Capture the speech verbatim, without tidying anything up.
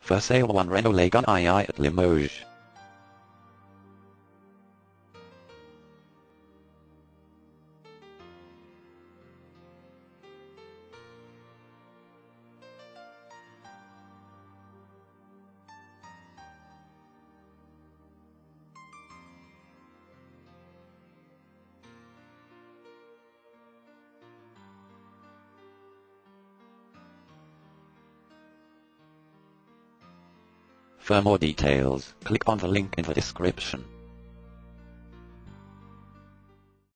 For sale one Renault Logan two at Limoges. For more details, click on the link in the description.